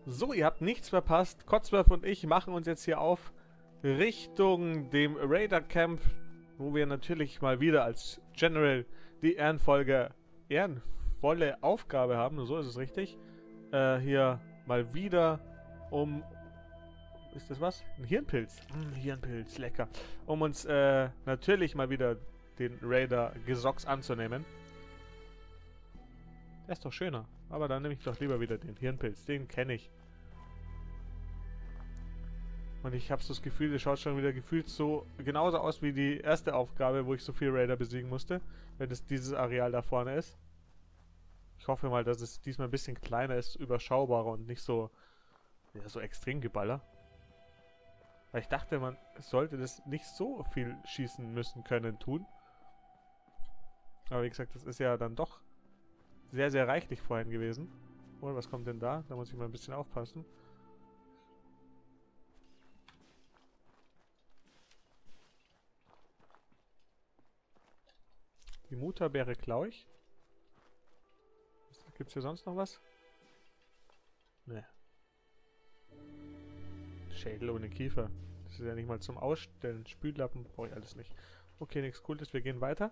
So, ihr habt nichts verpasst. Codsworth und ich machen uns jetzt hier auf Richtung dem Raider Camp, wo wir natürlich mal wieder als General die ehrenvolle Aufgabe haben. So ist es richtig. Hier mal wieder um... Ist das was? Ein Hirnpilz. Hirnpilz, lecker. Um uns natürlich mal wieder den Raider Gesocks anzunehmen. Der ist doch schöner. Aber dann nehme ich doch lieber wieder den Hirnpilz. Den kenne ich. Und ich habe so das Gefühl, der schaut schon wieder gefühlt so genauso aus wie die erste Aufgabe, wo ich so viel Raider besiegen musste. Wenn es dieses Areal da vorne ist. Ich hoffe mal, dass es diesmal ein bisschen kleiner ist, überschaubarer und nicht so, ja, so extrem Geballer. Weil ich dachte, man sollte das nicht so viel schießen müssen können tun. Aber wie gesagt, das ist ja dann doch sehr, sehr reichlich vorhin gewesen. Oh, was kommt denn da? Da muss ich mal ein bisschen aufpassen. Die Mutterbeere klaue ich. Gibt es hier sonst noch was? Ne. Schädel ohne Kiefer. Das ist ja nicht mal zum Ausstellen. Spüllappen brauche ich alles nicht. Okay, nichts Cooles. Wir gehen weiter.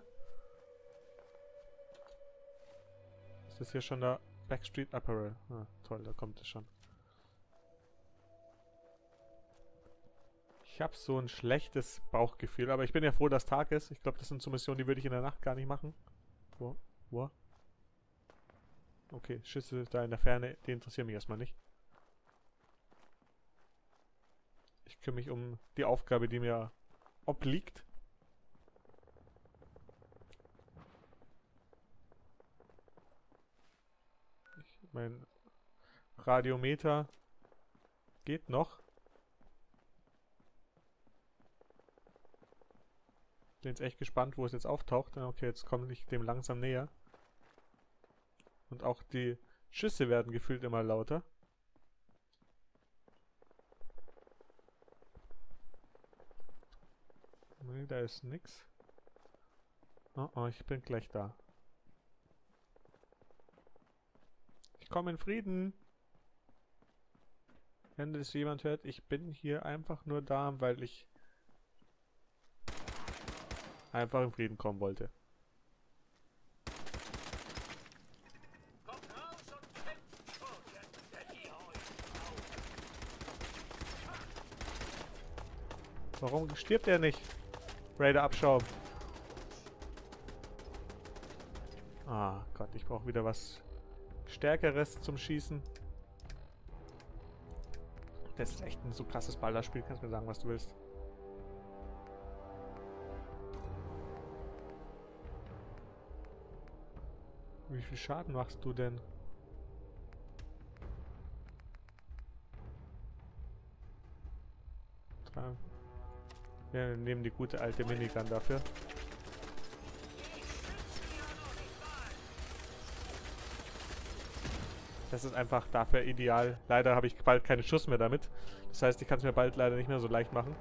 Ist das hier schon der Backstreet Apparel? Ah, toll, da kommt es schon. Ich habe so ein schlechtes Bauchgefühl, aber ich bin ja froh, dass Tag ist. Ich glaube, das sind so Missionen, die würde ich in der Nacht gar nicht machen. Wo? Wo? Okay, Schüsse da in der Ferne, die interessieren mich erstmal nicht. Ich kümmere mich um die Aufgabe, die mir obliegt. Mein Radiometer geht noch. Bin jetzt echt gespannt, wo es jetzt auftaucht. Okay, jetzt komme ich dem langsam näher. Und auch die Schüsse werden gefühlt immer lauter. Nee, da ist nix. Oh, oh, ich bin gleich da. Ich komme in Frieden. Wenn das jemand hört, ich bin hier einfach nur da, weil ich einfach in Frieden kommen wollte. Warum stirbt er nicht? Raider Abschaum. Ah Gott, ich brauche wieder was Stärkeres zum Schießen. Das ist echt ein so krasses Ballerspiel, kannst mir sagen, was du willst. Wie viel Schaden machst du denn? Wir nehmen die gute alte Minigun dafür. Das ist einfach dafür ideal. Leider habe ich bald keinen Schuss mehr damit. Das heißt, ich kann es mir bald leider nicht mehr so leicht machen.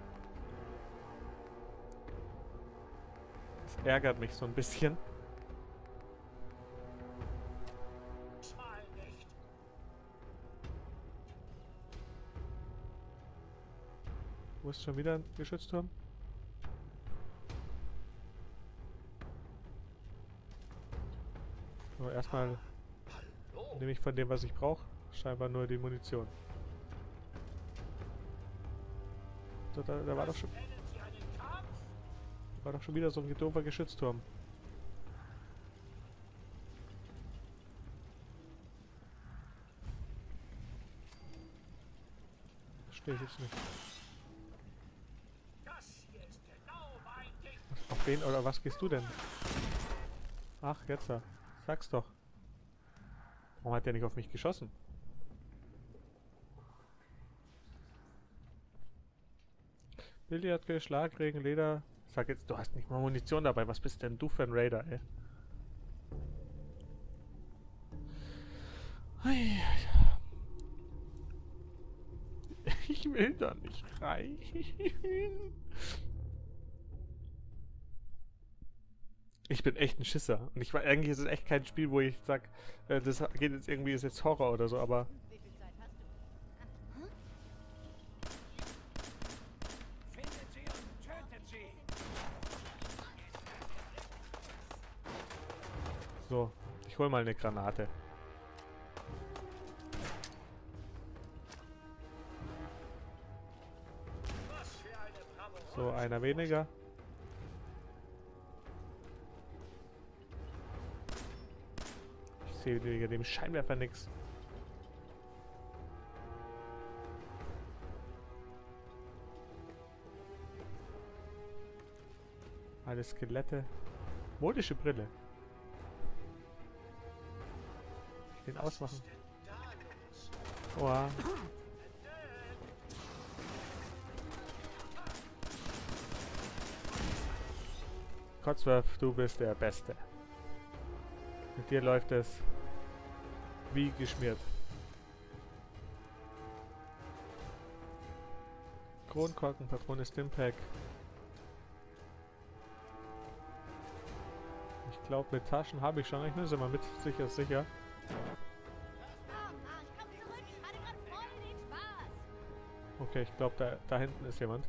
Das ärgert mich so ein bisschen. Wo ist schon wieder ein Geschützturm? So, erstmal nehme ich von dem, was ich brauche. Scheinbar nur die Munition. So, da war doch schon... War doch schon wieder so ein doofer Geschützturm. Verstehe ich jetzt nicht. Auf wen oder was gehst du denn? Ach, jetzt da. Sag's doch. Warum hat der nicht auf mich geschossen? Billard, Schlagregen, Leder. Sag jetzt, du hast nicht mal Munition dabei. Was bist denn du für ein Raider, ey? Ich will da nicht rein. Ich bin echt ein Schisser. Und eigentlich ist es echt kein Spiel, wo ich sag, das geht jetzt irgendwie, ist jetzt Horror oder so, aber So, ich hol mal eine Granate. So, einer weniger. Ich sehe wegen dem Scheinwerfer nichts. Alle Skelette. Modische Brille. Den ausmachen. Oha. Codsworth, du bist der Beste. Mit dir läuft es wie geschmiert. Kronkorken, Patrone, Stimpack. Ich glaube, mit Taschen habe ich schon. Ich nehme sie mal mit. Sicher ist sicher. Okay, ich glaube, da hinten ist jemand.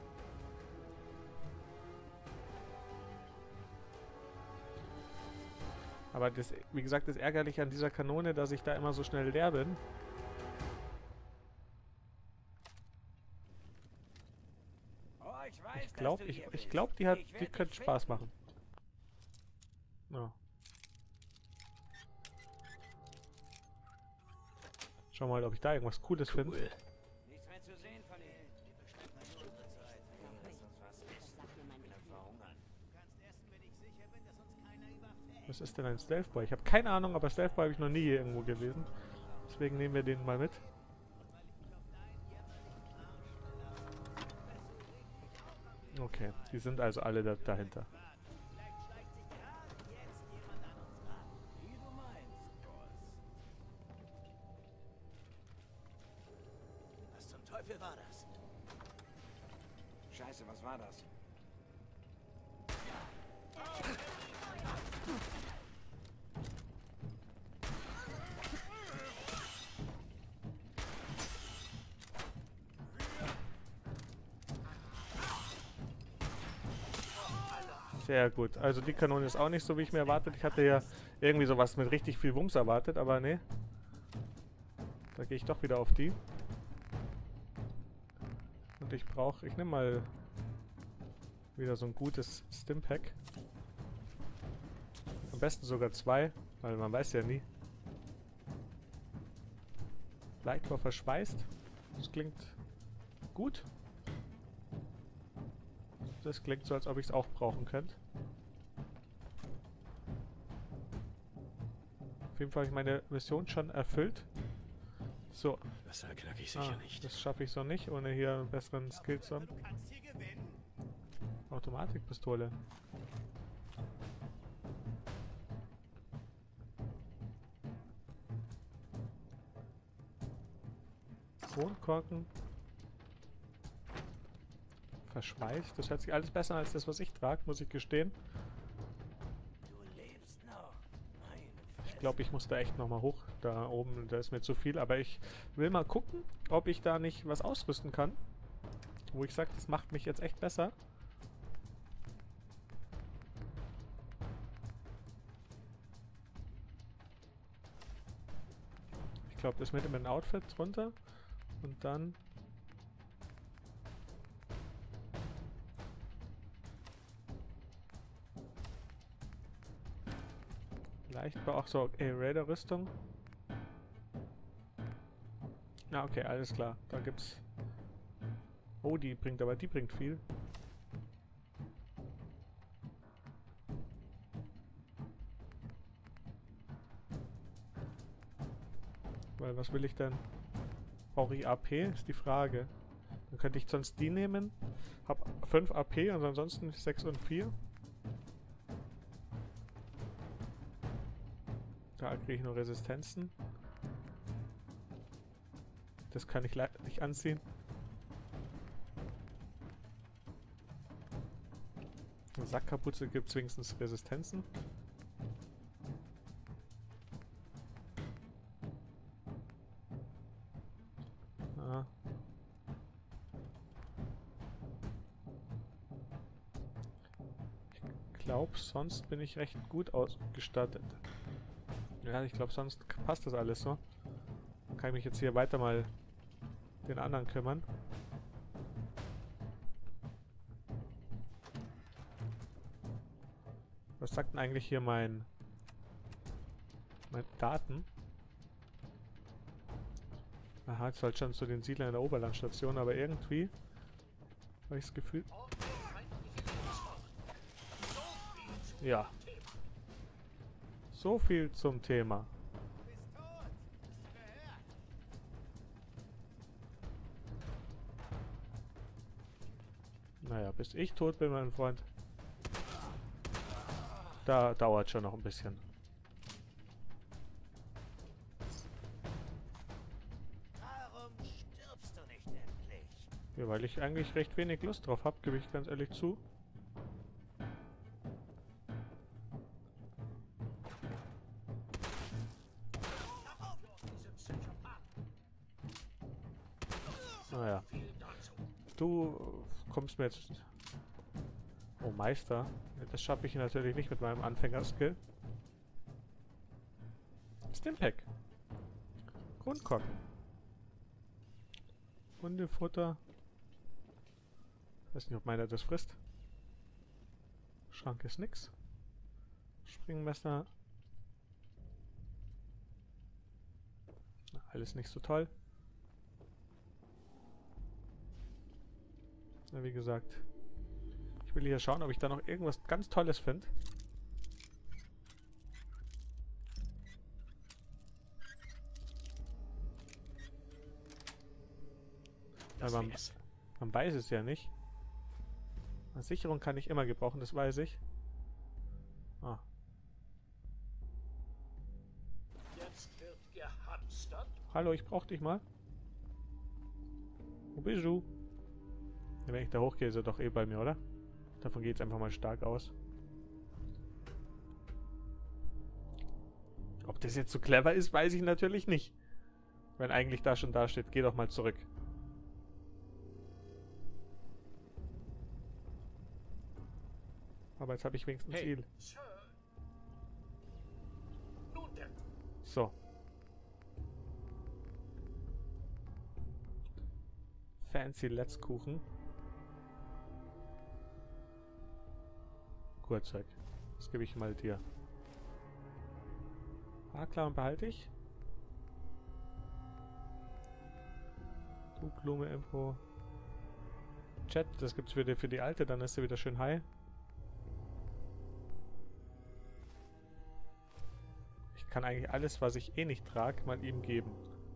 Aber das, wie gesagt, das Ärgerliche an dieser Kanone, dass ich da immer so schnell leer bin. Ich glaube, die könnte Spaß machen. Ja. Schau mal, ob ich da irgendwas Cooles finde. Nichts mehr zu sehen von ihr. Die bestimmt mal nur unsere Zeit. Lass uns was essen. Ich bin am Verhungern. Du kannst essen, wenn ich sicher bin, dass uns keiner überfällt. Was ist denn ein Stealth Boy? Ich habe keine Ahnung, aber Stealth Boy habe ich noch nie irgendwo gelesen. Deswegen nehmen wir den mal mit. Okay, die sind also alle dahinter. Was zum Teufel war das? Scheiße, was war das? Sehr gut. Also die Kanone ist auch nicht so, wie ich mir erwartet. Ich hatte ja irgendwie sowas mit richtig viel Wumms erwartet, aber nee. Da gehe ich doch wieder auf die. Und ich nehme mal wieder so ein gutes Stimpack. Am besten sogar 2, weil man weiß ja nie. Leichtbau verschweißt. Das klingt gut. Das klingt so, als ob ich es auch brauchen könnte. Auf jeden Fall habe ich meine Mission schon erfüllt. So. Das knacke ich sicher nicht. Das schaffe ich so nicht, ohne hier einen besseren Skill zu haben. Automatikpistole. Kronkorken. Verschweißt. Das hört sich alles besser als das, was ich trage, muss ich gestehen. Du lebst noch. Ich glaube, ich muss da echt nochmal hoch. Da oben, da ist mir zu viel. Aber ich will mal gucken, ob ich da nicht was ausrüsten kann. Wo ich sage, das macht mich jetzt echt besser. Ich glaube, das mit dem Outfit drunter. Und dann... Leichtbau, auch so, okay, Raider-Rüstung. Na, okay, alles klar. Da gibt's... Oh, die bringt viel. Weil, was will ich denn? Brauche ich AP? Ist die Frage. Dann könnte ich sonst die nehmen. Hab 5 AP und ansonsten 6 und 4. Da kriege ich nur Resistenzen. Das kann ich leider nicht anziehen. Eine Sackkapuze gibt wenigstens Resistenzen. Ah. glaube, sonst bin ich recht gut ausgestattet. Ja, ich glaube, sonst passt das alles so. Dann kann ich mich jetzt hier weiter mal den anderen kümmern. Was sagt denn eigentlich hier mein Daten? Aha, jetzt halt schon zu den Siedlern in der Oberlandstation, aber irgendwie habe ich das Gefühl... Ja. So viel zum Thema. Naja, bis ich tot bin, mein Freund. Da dauert schon noch ein bisschen. Warum stirbst du nicht endlich? Ja, weil ich eigentlich recht wenig Lust drauf habe, gebe ich ganz ehrlich zu. Naja. Du kommst mir jetzt... Oh, Meister. Das schaffe ich natürlich nicht mit meinem Anfängerskill. Stimpack. Grundkorken. Hundefutter. Ich weiß nicht, ob meiner das frisst. Schrank ist nix. Springmesser. Na, alles nicht so toll. Na, wie gesagt. Ich will hier schauen, ob ich da noch irgendwas ganz Tolles finde. Weil man weiß es ja nicht. Eine Sicherung kann ich immer gebrauchen, das weiß ich. Ah. Jetzt wird gehamstert. Hallo, ich brauch dich mal. Wo bist du? Ja, wenn ich da hochgehe, ist er doch eh bei mir, oder? Davon geht es einfach mal stark aus. Ob das jetzt so clever ist, weiß ich natürlich nicht. Wenn eigentlich da schon da steht, geh doch mal zurück. Aber jetzt habe ich wenigstens Ziel. Sir. Nun denn. So. Fancy Let's Kuchen. Zeug. Das gebe ich mal dir. Ah, klar, und behalte ich. Du Blume Info. Chat, das gibt's wieder für die alte, dann ist sie wieder schön high. Ich kann eigentlich alles, was ich eh nicht trage, mal ihm geben.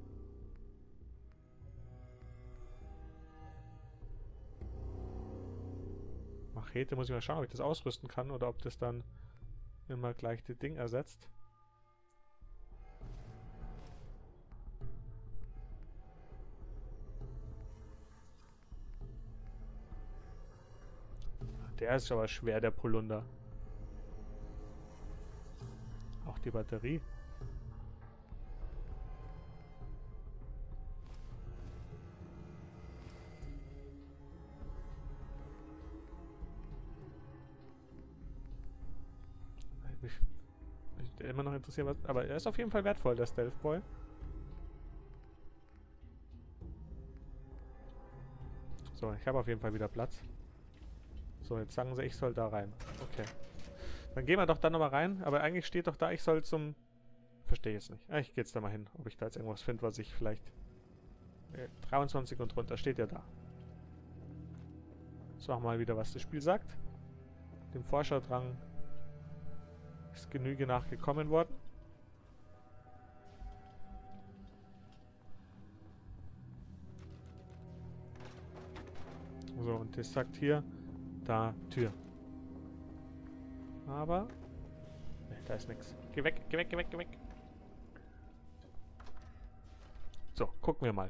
Machete, muss ich mal schauen, ob ich das ausrüsten kann oder ob das dann immer gleich das Ding ersetzt. Der ist aber schwer, der Polunder. Auch die Batterie. Mich immer noch interessiert, was... Aber er ist auf jeden Fall wertvoll, der Stealth Boy. So, ich habe auf jeden Fall wieder Platz. So, jetzt sagen sie, ich soll da rein. Okay. Dann gehen wir doch da nochmal rein. Aber eigentlich steht doch da, ich soll zum... Verstehe jetzt nicht. Ich gehe jetzt da mal hin, ob ich da jetzt irgendwas finde, was ich vielleicht... 23 und runter steht ja da. Jetzt machen wir mal wieder, was das Spiel sagt. Dem Forscherdrang ist Genüge nachgekommen worden. So, und das sagt hier, da, Tür. Aber, ne, da ist nichts. Geh weg, geh weg, geh weg, geh weg. So, gucken wir mal.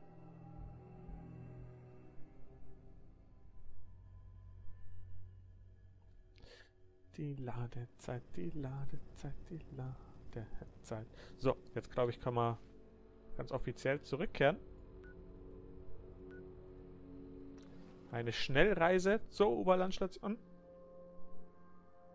Die Ladezeit, die Ladezeit, die Ladezeit. So, jetzt glaube ich, kann man ganz offiziell zurückkehren. Eine Schnellreise zur Oberlandstation.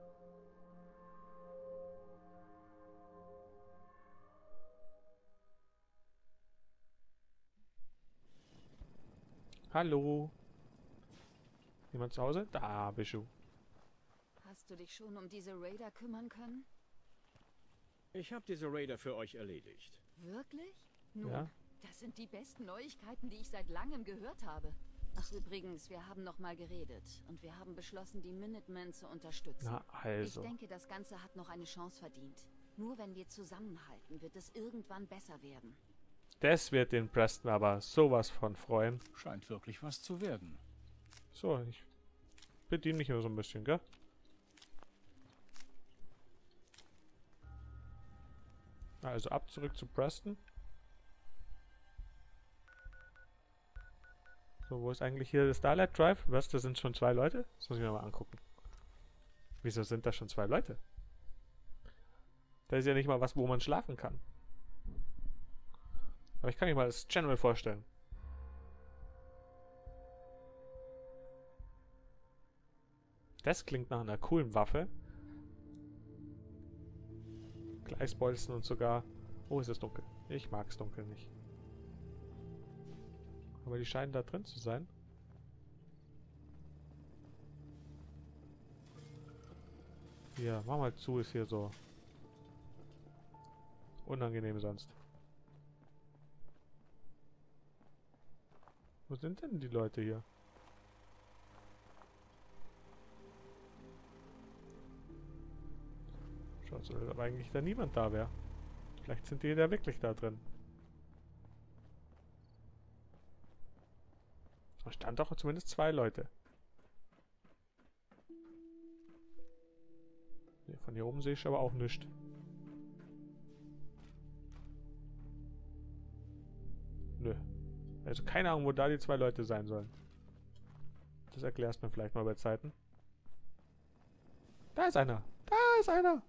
Hallo? Jemand zu Hause? Da bist du. Hast du dich schon um diese Raider kümmern können? Ich habe diese Raider für euch erledigt. Wirklich? Nun, Ja. das sind die besten Neuigkeiten, die ich seit langem gehört habe. Ach übrigens, wir haben noch mal geredet und wir haben beschlossen, die Minutemen zu unterstützen. Na also. Ich denke, das Ganze hat noch eine Chance verdient. Nur wenn wir zusammenhalten, wird es irgendwann besser werden. Das wird den Preston aber sowas von freuen. Scheint wirklich was zu werden. So, ich bediene mich nur so ein bisschen, gell? Also ab zurück zu Preston. So, wo ist eigentlich hier der Starlight Drive? Was, da sind schon 2 Leute? Das muss ich mir mal angucken. Wieso sind da schon 2 Leute? Da ist ja nicht mal was, wo man schlafen kann. Aber ich kann mir mal das General vorstellen. Das klingt nach einer coolen Waffe. Gleisbolzen und sogar... Oh, ist es dunkel. Ich mag es dunkel nicht. Aber die scheinen da drin zu sein. Hier, mach mal zu, ist hier so unangenehm sonst. Wo sind denn die Leute hier? Schaut so, als ob eigentlich da niemand da wäre. Vielleicht sind die da wirklich da drin. Da stand doch zumindest 2 Leute. Nee, von hier oben sehe ich aber auch nichts. Nö. Also keine Ahnung, wo da die 2 Leute sein sollen. Das erklärst du mir vielleicht mal bei Zeiten. Da ist einer! Da ist einer!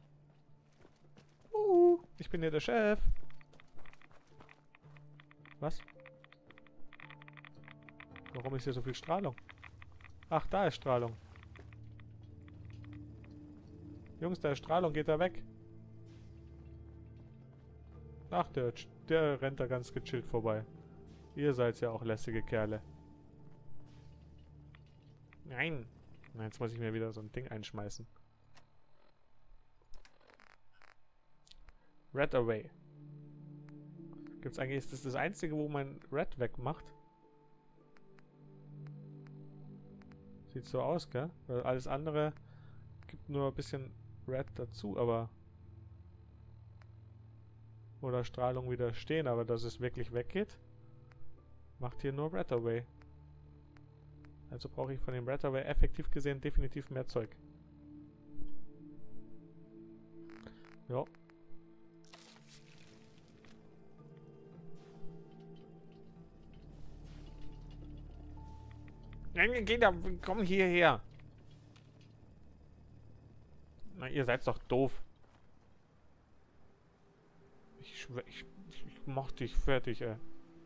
Ich bin hier der Chef. Was? Warum ist hier so viel Strahlung? Ach, da ist Strahlung. Jungs, da ist Strahlung, geht da weg. Ach, der rennt da ganz gechillt vorbei. Ihr seid ja auch lässige Kerle. Nein. Jetzt muss ich mir wieder so ein Ding einschmeißen. Red Away. Gibt's eigentlich, ist das das einzige, wo man Red wegmacht? Sieht so aus, gell? Weil alles andere gibt nur ein bisschen Red dazu, aber... Oder Strahlung widerstehen, aber dass es wirklich weggeht, macht hier nur Red Away. Also brauche ich von dem Red Away effektiv gesehen definitiv mehr Zeug. Ja. Nein, geht da, komm hierher. Na, ihr seid doch doof. Ich mach dich fertig, ey.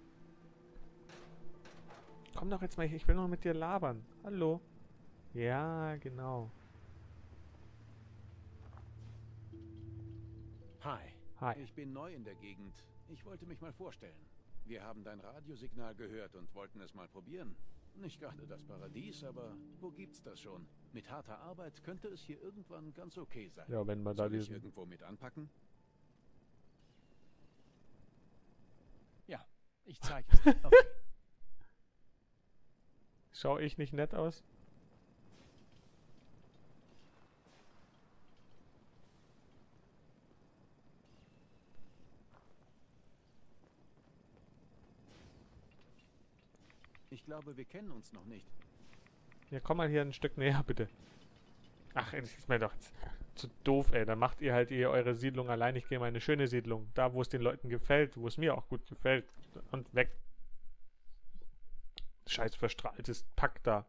Komm doch jetzt mal hier, ich will noch mit dir labern. Hallo. Ja, genau. Hi. Hi. Ich bin neu in der Gegend. Ich wollte mich mal vorstellen. Wir haben dein Radiosignal gehört und wollten es mal probieren. Nicht gerade das Paradies, aber wo gibt's das schon? Mit harter Arbeit könnte es hier irgendwann ganz okay sein. Ja, wenn man da Soll ich diesen... irgendwo mit anpacken? Ja, ich zeige es dir. Okay. Schau ich nicht nett aus? Ich glaube, wir kennen uns noch nicht. Ja, komm mal hier ein Stück näher, bitte. Ach, das ist mir doch zu doof, ey. Dann macht ihr halt eure Siedlung allein. Ich gehe mal in eine schöne Siedlung. Da, wo es den Leuten gefällt, wo es mir auch gut gefällt. Und weg. Scheiß verstrahltes Pack da.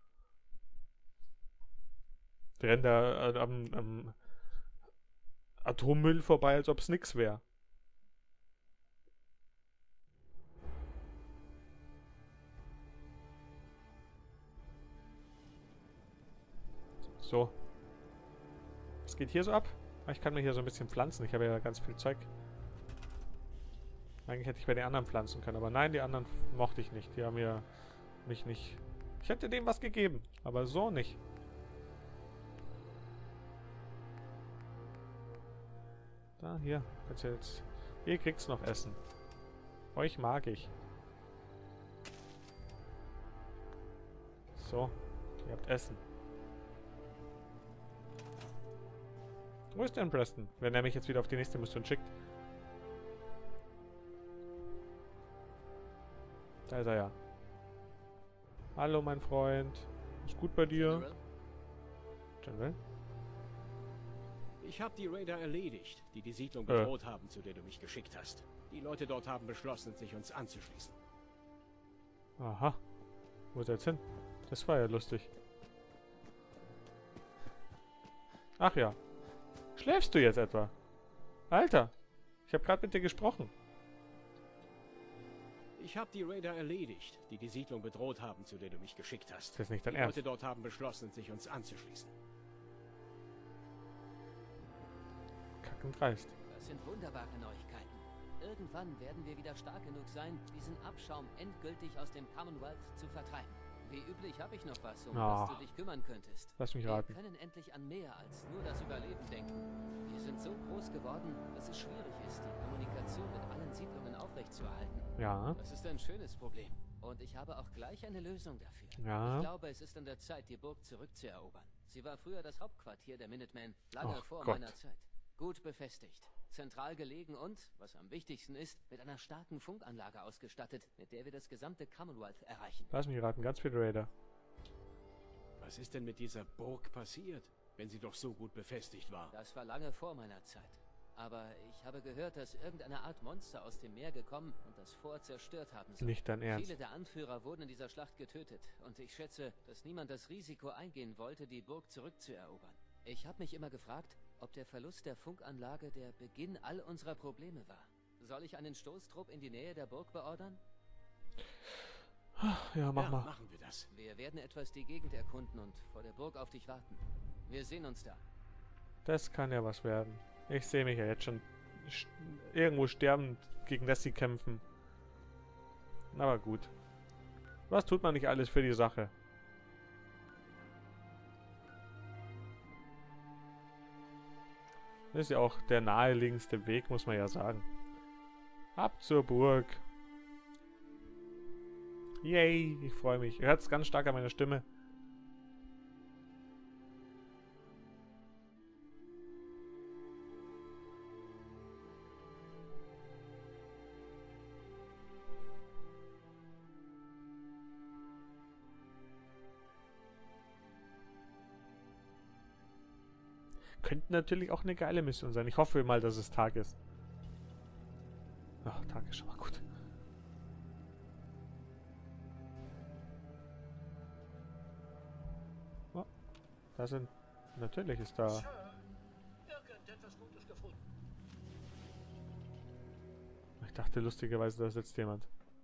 Wir rennen da am Atommüll vorbei, als ob es nix wäre. So. Was geht hier so ab? Ich kann mir hier so ein bisschen pflanzen. Ich habe ja ganz viel Zeug. Eigentlich hätte ich bei den anderen pflanzen können. Aber nein, die anderen mochte ich nicht. Die haben mir mich nicht... Ich hätte dem was gegeben, aber so nicht. Da, hier. Jetzt. Ihr kriegt's noch Essen. Euch mag ich. So. Ihr habt Essen. Wo ist denn Preston? Wenn er mich jetzt wieder auf die nächste Mission schickt. Da ist er ja. Hallo, mein Freund. Ist gut bei dir? General? Ich habe die Raider erledigt, die die Siedlung bedroht haben, zu der du mich geschickt hast. Die Leute dort haben beschlossen, sich uns anzuschließen. Aha. Wo ist er jetzt hin? Das war ja lustig. Ach ja. Schläfst du jetzt etwa? Alter, ich habe gerade mit dir gesprochen. Ich habe die Raider erledigt, die die Siedlung bedroht haben, zu der du mich geschickt hast. Das ist nicht dein Die Ernst. Leute dort haben beschlossen, sich uns anzuschließen. Kacken dreist. Das sind wunderbare Neuigkeiten. Irgendwann werden wir wieder stark genug sein, diesen Abschaum endgültig aus dem Commonwealth zu vertreiben. Wie üblich habe ich noch was, um das du dich kümmern könntest. Lass mich raten. Wir können endlich an mehr als nur das Überleben denken. Wir sind so groß geworden, dass es schwierig ist, die Kommunikation mit allen Siedlungen aufrechtzuerhalten. Ja. Das ist ein schönes Problem. Und ich habe auch gleich eine Lösung dafür. Ja. Ich glaube, es ist an der Zeit, die Burg zurückzuerobern. Sie war früher das Hauptquartier der Minutemen, lange vor meiner Zeit. Gut befestigt, zentral gelegen und, was am wichtigsten ist, mit einer starken Funkanlage ausgestattet, mit der wir das gesamte Commonwealth erreichen. Lass mich raten, ganz viele Raider. Was ist denn mit dieser Burg passiert, wenn sie doch so gut befestigt war? Das war lange vor meiner Zeit. Aber ich habe gehört, dass irgendeine Art Monster aus dem Meer gekommen und das Fort zerstört haben soll. Nicht dein Ernst. Viele der Anführer wurden in dieser Schlacht getötet und ich schätze, dass niemand das Risiko eingehen wollte, die Burg zurückzuerobern. Ich habe mich immer gefragt, ob der Verlust der Funkanlage der Beginn all unserer Probleme war. Soll ich einen Stoßtrupp in die Nähe der Burg beordern? Ja, mach mal. Machen wir das. Wir werden etwas die Gegend erkunden und vor der Burg auf dich warten. Wir sehen uns da. Das kann ja was werden. Ich sehe mich ja jetzt schon irgendwo sterben, gegen das sie kämpfen. Aber gut. Was tut man nicht alles für die Sache? Das ist ja auch der naheliegendste Weg, muss man ja sagen. Ab zur Burg. Yay, ich freue mich. Ihr hört es ganz stark an meiner Stimme. Könnte natürlich auch eine geile Mission sein. Ich hoffe mal, dass es Tag ist. Ach, Tag ist schon mal gut. Oh, da sind... Natürlich ist da... Ich dachte lustigerweise, da ist jetzt jemand.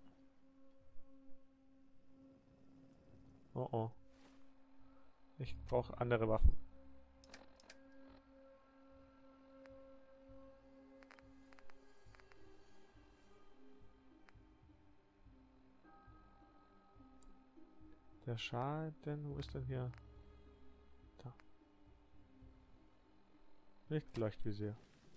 Oh oh. Ich brauche andere Waffen. Der Schaden, wo ist denn hier? Da. Lichtleuchtvisier.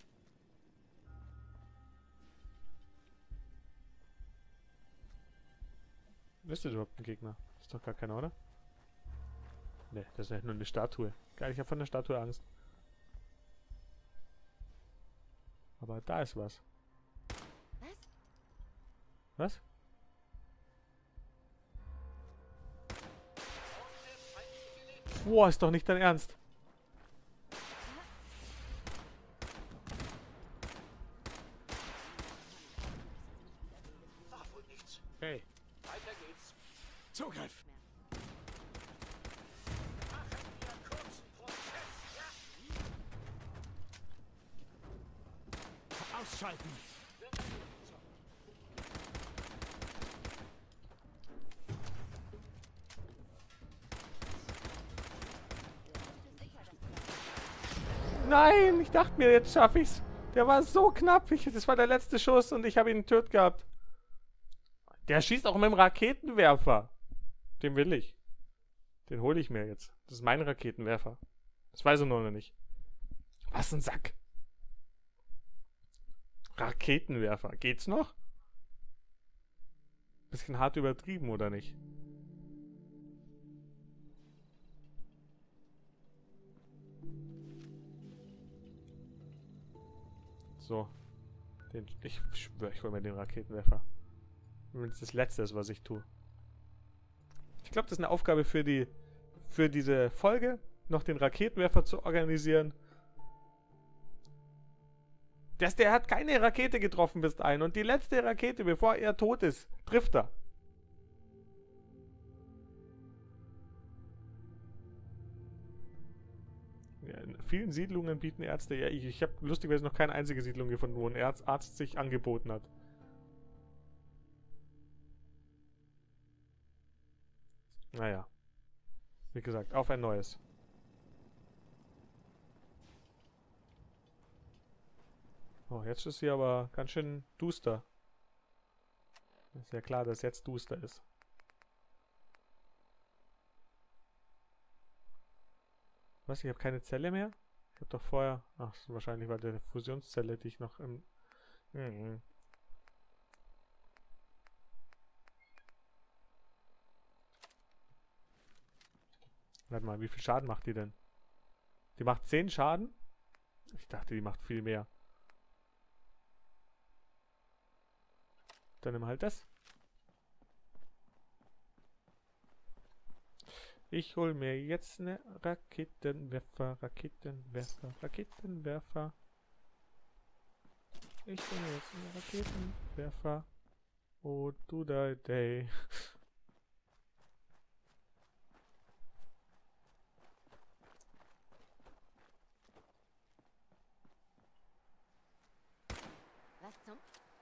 Ist das überhaupt ein Gegner? Ist doch gar keiner, oder? Ne, das ist ja nur eine Statue. Geil, ich habe von der Statue Angst. Aber da ist was. Was? Was? Boah, ist doch nicht dein Ernst. Hey. Weiter geht's. Zugriff. Ausschalten. Nein, ich dachte mir, jetzt schaffe ich's. Der war so knapp. Das war der letzte Schuss und ich habe ihn tot gehabt. Der schießt auch mit dem Raketenwerfer. Den will ich. Den hole ich mir jetzt. Das ist mein Raketenwerfer. Das weiß er noch nicht. Was ein Sack. Raketenwerfer. Geht's noch? Bisschen hart übertrieben, oder nicht? So. Ich schwöre, ich hole mir den Raketenwerfer. Wenn es das Letzte ist, was ich tue. Ich glaube, das ist eine Aufgabe für diese Folge, noch den Raketenwerfer zu organisieren. Der hat keine Rakete getroffen bis dahin. Und die letzte Rakete, bevor er tot ist, trifft er. Ja, in vielen Siedlungen bieten Ärzte... Ja, ich habe lustigerweise noch keine einzige Siedlung gefunden, wo ein Arzt sich angeboten hat. Naja. Wie gesagt, auf ein neues. Oh, jetzt ist hier aber ganz schön duster. Ist ja klar, dass jetzt duster ist. Was? Ich habe keine Zelle mehr? Ich habe doch vorher... Ach, wahrscheinlich war der Fusionszelle, die ich noch im... Warte mal, wie viel Schaden macht die denn? Die macht 10 Schaden? Ich dachte, die macht viel mehr. Dann nimm halt das. Ich hol mir jetzt eine Raketenwerfer. Ich hol mir jetzt einen Raketenwerfer. Oh, do die day. Was zum?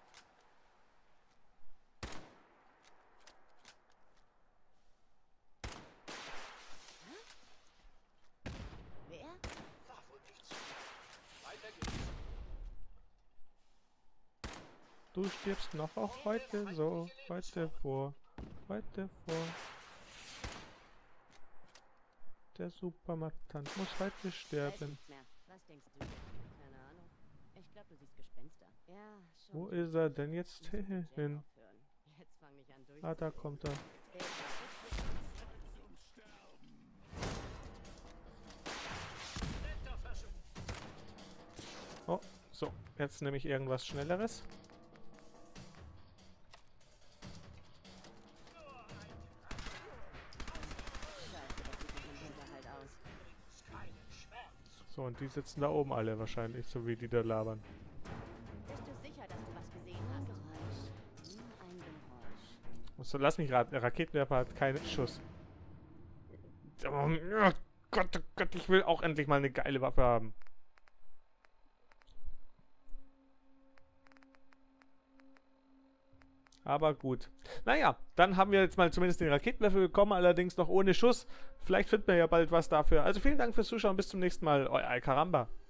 Wer? War wohl nichts. Weiter geht's. Du stirbst noch auch heute so. Heute vor. Der Supermatant muss heute sterben. Was denkst du? Keine Ahnung. Ich glaube, du siehst Gespenster. Ja, schon. Wo ist er denn jetzt hin? Jetzt fang nicht an durch. Ah, da kommt er. Oh, so. Jetzt nehme ich irgendwas Schnelleres. So, und die sitzen da oben alle wahrscheinlich, so wie die da labern. Bist du sicher, dass du was gesehen hast? Ein Geräusch. So, lass mich raten, der Raketenwerfer hat keinen Schuss. Oh Gott, ich will auch endlich mal eine geile Waffe haben. Aber gut. Naja, dann haben wir jetzt mal zumindest den Raketenwerfer bekommen, allerdings noch ohne Schuss. Vielleicht finden wir ja bald was dafür. Also vielen Dank fürs Zuschauen, bis zum nächsten Mal. Euer Alcaramba.